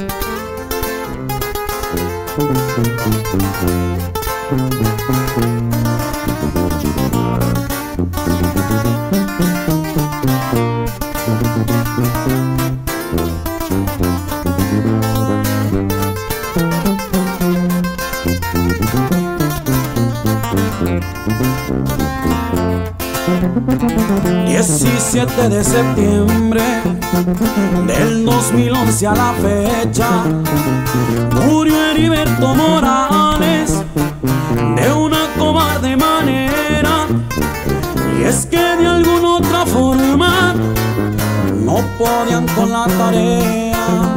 17 de septiembre del 2011 a la fecha murió Heriberto Morales de una cobarde manera, y es que de alguna otra forma no podían con la tarea.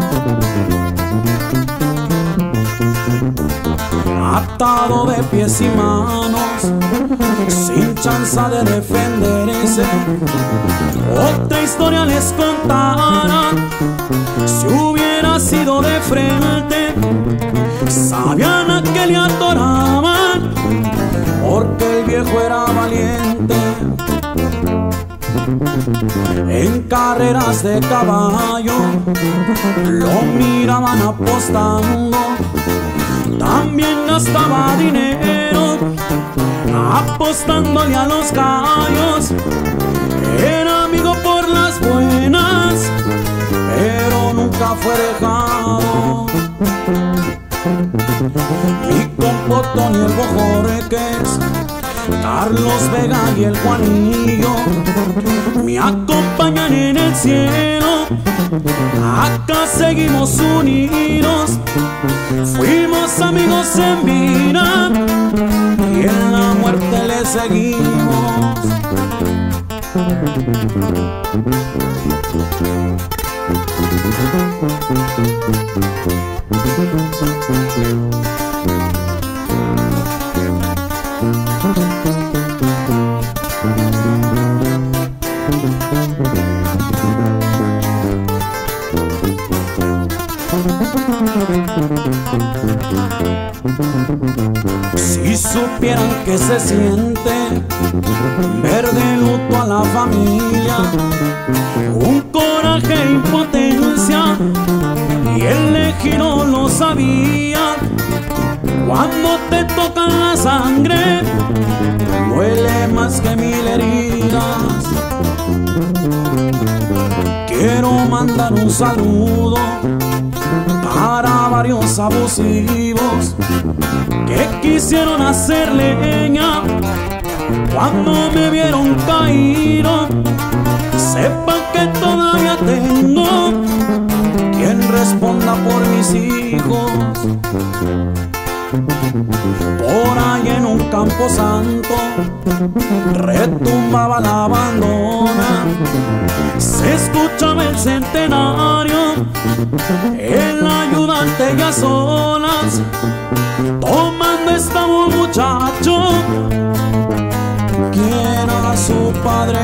Atado de pies y manos, sin chance de defenderse, otra historia les contara. Si hubiera sido de frente, sabían a qué le atoraban, porque el viejo era valiente. En carreras de caballo lo miraban apostando, también gastaba dinero apostándole a los gallos. Era amigo por las buenas, pero nunca fue dejado. Mi compa Tony el Bojorquez, Carlos Vega y el Juanillo me acompañan en el cielo. Acá seguimos unidos, fuimos amigos en vida y en la muerte le seguimos. Si supieran que se siente ver de luto a la familia, un coraje e impotencia, y el ejido lo sabía. Cuando te tocan la sangre, duele más que 1000 heridas. Quiero mandar un saludo para varios abusivos que quisieron hacer leña cuando me vieron caído. Sepan que todavía tengo quien responda por mis hijos. Por ahí en un campo santo retumbaba la bandona, se escuchaba el centenario, el ayudante y a solas tomando estaba un muchacho que era su padre.